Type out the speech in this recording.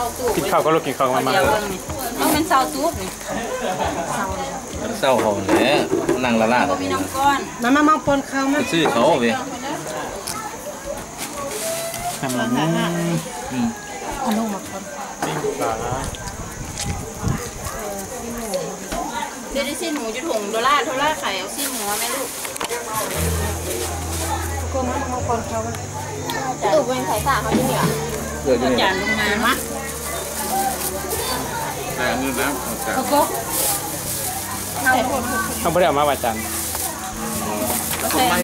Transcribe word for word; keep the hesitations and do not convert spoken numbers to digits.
ตู้กินข้าวก็ลูกกินข้าวมามาเดียวเบิ่งนี่เอามันเศร้าตู้นี่เศร้าเศร้าเขาเนี่ยนั่งละลาดบ่มีน้ำก้อนมามามาปนข้าวมาซื้อเขาเว้ยทำมันขนมมาคนปิ้งปลาเดี๋ยวได้สิ้นหมูจะถุงดอลลาร์ดอลลาร์ไข่เอาสิ้นหมูไหมลูกก็มามาปนข้าวมาตู่เป็นไข่สาเขาที่เหนือเกิดยังไงจานลงมามาแต่เงินนะจากเขาก็เขาไม่ได้เอามาว่าจันโอเค